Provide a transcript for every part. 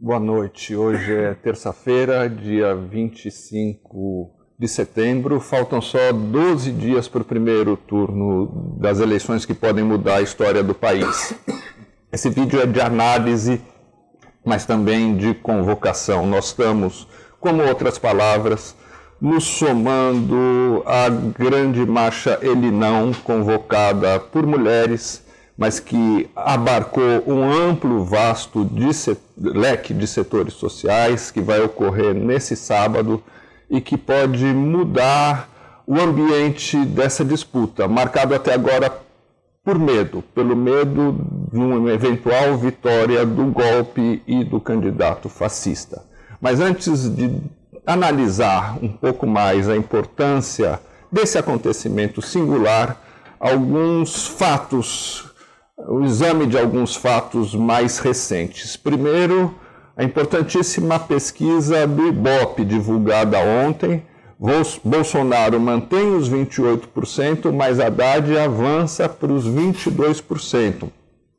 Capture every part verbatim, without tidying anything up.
Boa noite. Hoje é terça-feira, dia vinte e cinco de setembro. Faltam só doze dias para o primeiro turno das eleições que podem mudar a história do país. Esse vídeo é de análise, mas também de convocação. Nós estamos, como outras palavras, nos somando à grande marcha Ele Não, convocada por mulheres, mas que abarcou um amplo, vasto de set... leque de setores sociais, que vai ocorrer nesse sábado e que pode mudar o ambiente dessa disputa, marcado até agora por medo, pelo medo de uma eventual vitória do golpe e do candidato fascista. Mas antes de analisar um pouco mais a importância desse acontecimento singular, alguns fatos, o exame de alguns fatos mais recentes. Primeiro, a importantíssima pesquisa do Ibope, divulgada ontem. Bolsonaro mantém os vinte e oito por cento, mas Haddad avança para os vinte e dois por cento.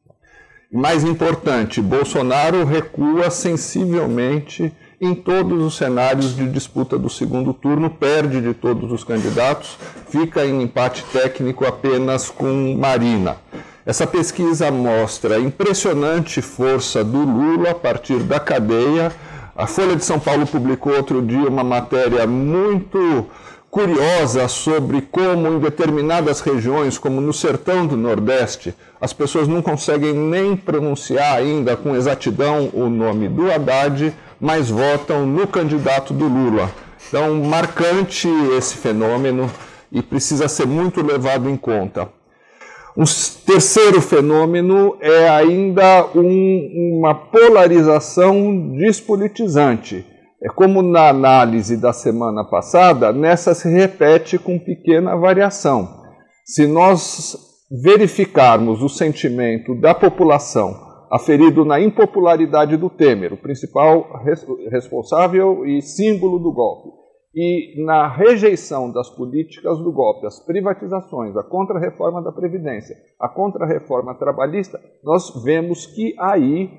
E mais importante, Bolsonaro recua sensivelmente em todos os cenários de disputa do segundo turno, perde de todos os candidatos, fica em empate técnico apenas com Marina. Essa pesquisa mostra a impressionante força do Lula a partir da cadeia. A Folha de São Paulo publicou outro dia uma matéria muito curiosa sobre como em determinadas regiões, como no sertão do Nordeste, as pessoas não conseguem nem pronunciar ainda com exatidão o nome do Haddad, mas votam no candidato do Lula. Então, marcante esse fenômeno e precisa ser muito levado em conta. Um terceiro fenômeno é ainda um, uma polarização despolitizante. É como na análise da semana passada, nessa se repete com pequena variação. Se nós verificarmos o sentimento da população aferido na impopularidade do Temer, o principal res, responsável e símbolo do golpe, e na rejeição das políticas do golpe, as privatizações, a contra-reforma da Previdência, a contra-reforma trabalhista, nós vemos que aí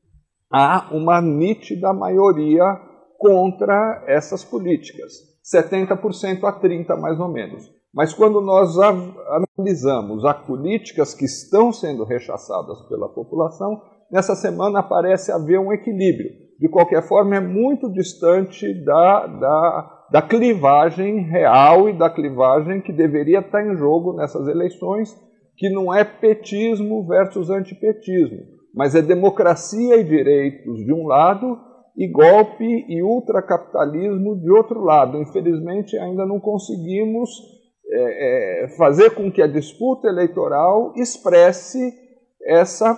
há uma nítida maioria contra essas políticas, setenta por cento a trinta por cento mais ou menos. Mas quando nós analisamos as políticas que estão sendo rechaçadas pela população, nessa semana parece haver um equilíbrio. De qualquer forma, é muito distante da, da, da clivagem real e da clivagem que deveria estar em jogo nessas eleições, que não é petismo versus antipetismo, mas é democracia e direitos de um lado e golpe e ultracapitalismo de outro lado. Infelizmente, ainda não conseguimos é, é, fazer com que a disputa eleitoral expresse essa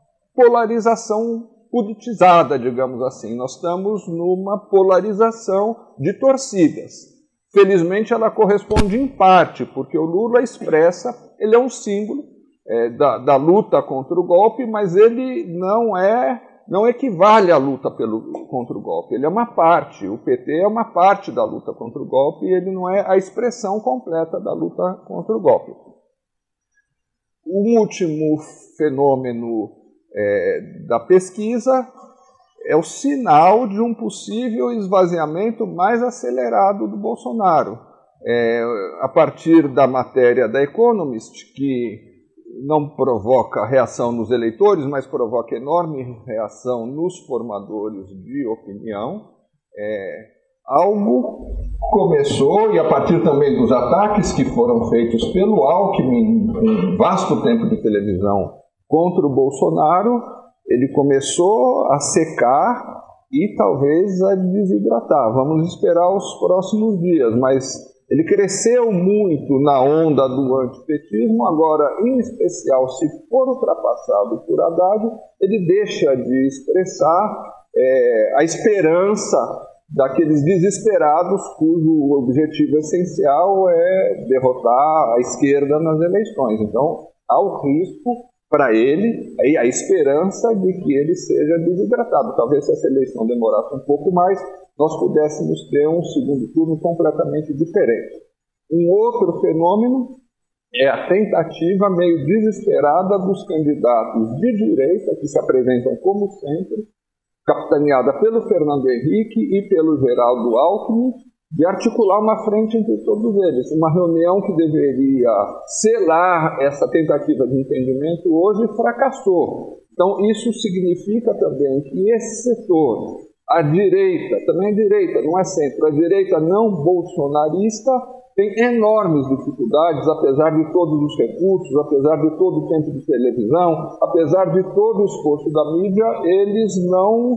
polarização politizada, digamos assim. Nós estamos numa polarização de torcidas. Felizmente, ela corresponde em parte, porque o Lula expressa, ele é um símbolo é, da, da luta contra o golpe, mas ele não é, não equivale à luta pelo, contra o golpe. Ele é uma parte, o P T é uma parte da luta contra o golpe e ele não é a expressão completa da luta contra o golpe. Um último fenômeno É, da pesquisa é o sinal de um possível esvaziamento mais acelerado do Bolsonaro. É, a partir da matéria da Economist, que não provoca reação nos eleitores, mas provoca enorme reação nos formadores de opinião, é, algo começou, e a partir também dos ataques que foram feitos pelo Alckmin, um vasto tempo de televisão, contra o Bolsonaro, ele começou a secar e talvez a desidratar. Vamos esperar os próximos dias, mas ele cresceu muito na onda do antipetismo, agora, em especial, se for ultrapassado por Haddad, ele deixa de expressar é, a esperança daqueles desesperados cujo objetivo essencial é derrotar a esquerda nas eleições. Então, há o risco para ele, aí a esperança de que ele seja desidratado. Talvez se essa eleição demorasse um pouco mais, nós pudéssemos ter um segundo turno completamente diferente. Um outro fenômeno é a tentativa meio desesperada dos candidatos de direita, que se apresentam como sempre, capitaneada pelo Fernando Henrique e pelo Geraldo Alckmin, de articular uma frente entre todos eles. Uma reunião que deveria selar essa tentativa de entendimento hoje fracassou. Então, isso significa também que esse setor, a direita, também a direita, não é centro, a direita não bolsonarista, tem enormes dificuldades, apesar de todos os recursos, apesar de todo o tempo de televisão, apesar de todo o esforço da mídia, eles não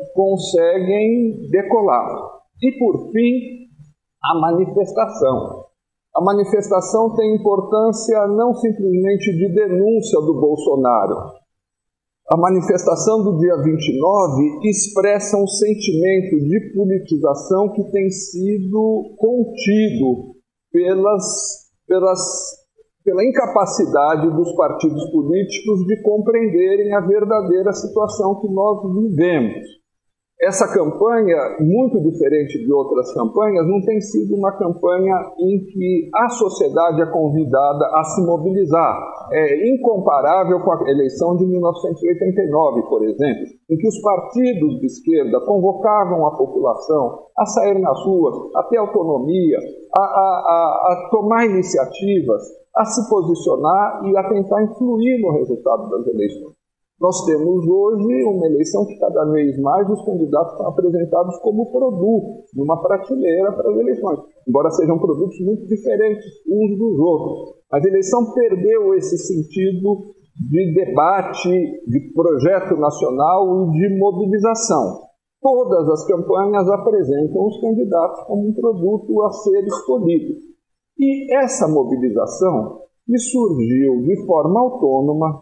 conseguem decolar. E, por fim, a manifestação. A manifestação tem importância não simplesmente de denúncia do Bolsonaro. A manifestação do dia vinte e nove expressa um sentimento de politização que tem sido contido pelas, pelas, pela incapacidade dos partidos políticos de compreenderem a verdadeira situação que nós vivemos. Essa campanha, muito diferente de outras campanhas, não tem sido uma campanha em que a sociedade é convidada a se mobilizar. É incomparável com a eleição de mil novecentos e oitenta e nove, por exemplo, em que os partidos de esquerda convocavam a população a sair nas ruas, a ter autonomia, a, a, a, a tomar iniciativas, a se posicionar e a tentar influir no resultado das eleições. Nós temos hoje uma eleição que cada vez mais os candidatos são apresentados como produtos, numa prateleira para as eleições, embora sejam produtos muito diferentes uns dos outros. Mas a eleição perdeu esse sentido de debate, de projeto nacional e de mobilização. Todas as campanhas apresentam os candidatos como um produto a ser escolhido. E essa mobilização que surgiu de forma autônoma,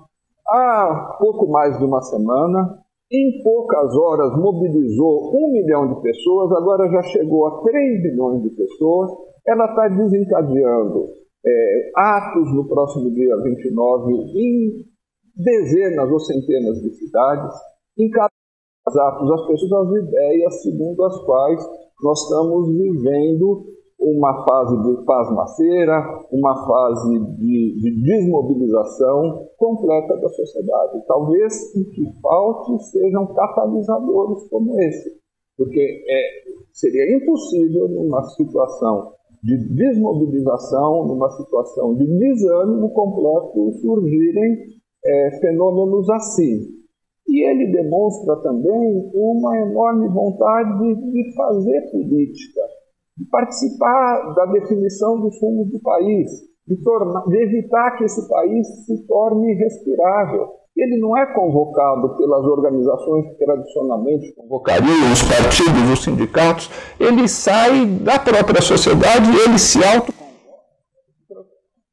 há pouco mais de uma semana, em poucas horas mobilizou um milhão de pessoas, agora já chegou a três milhões de pessoas. Ela está desencadeando é, atos no próximo dia vinte e nove em dezenas ou centenas de cidades. Em cada atos as pessoas as ideias segundo as quais nós estamos vivendo uma fase de pasmaceira, uma fase de, de desmobilização completa da sociedade. Talvez o que falte sejam catalisadores como esse, porque é, seria impossível numa situação de desmobilização, numa situação de desânimo completo, surgirem é, fenômenos assim. E ele demonstra também uma enorme vontade de fazer política, de participar da definição dos rumos do país, de, tornar, de evitar que esse país se torne respirável. Ele não é convocado pelas organizações que tradicionalmente convocariam, os partidos, os sindicatos, ele sai da própria sociedade e ele se autoconvoca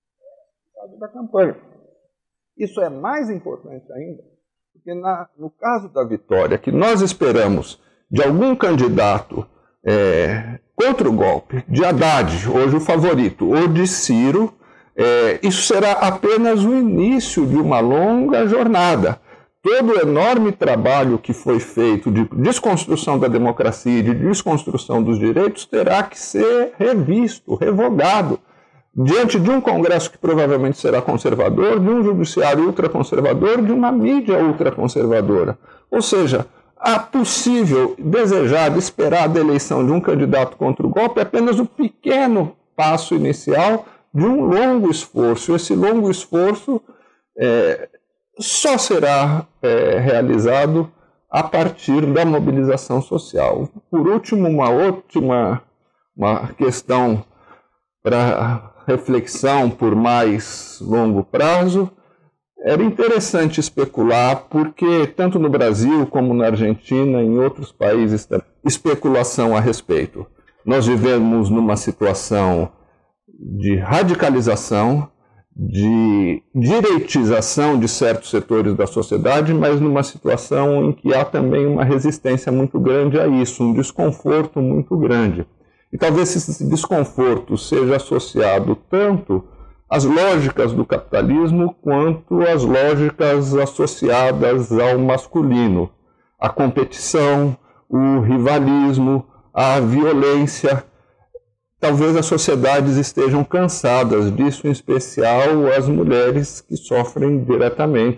da campanha. Isso é mais importante ainda, porque na, no caso da vitória, que nós esperamos de algum candidato é, contra o golpe, de Haddad, hoje o favorito, ou de Ciro, é, isso será apenas o início de uma longa jornada. Todo o enorme trabalho que foi feito de desconstrução da democracia e de desconstrução dos direitos terá que ser revisto, revogado, diante de um Congresso que provavelmente será conservador, de um judiciário ultraconservador, de uma mídia ultraconservadora. Ou seja, a possível, desejada, esperada eleição de um candidato contra o golpe é apenas o pequeno passo inicial de um longo esforço. Esse longo esforço é, só será é, realizado a partir da mobilização social. Por último, uma última uma questão para reflexão por mais longo prazo. Era interessante especular, porque tanto no Brasil como na Argentina e em outros países, especulação a respeito. Nós vivemos numa situação de radicalização, de direitização de certos setores da sociedade, mas numa situação em que há também uma resistência muito grande a isso, um desconforto muito grande. E talvez esse desconforto seja associado tanto às lógicas do capitalismo quanto às lógicas associadas ao masculino, a competição, o rivalismo, a violência. Talvez as sociedades estejam cansadas disso, em especial as mulheres que sofrem diretamente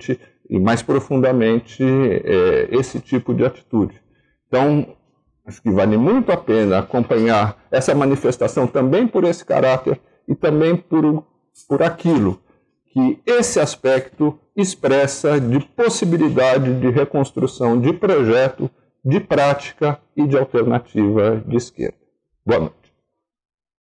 e mais profundamente é, esse tipo de atitude. Então, acho que vale muito a pena acompanhar essa manifestação também por esse caráter e também por, por aquilo que esse aspecto expressa de possibilidade de reconstrução de projeto, de prática e de alternativa de esquerda. Boa noite.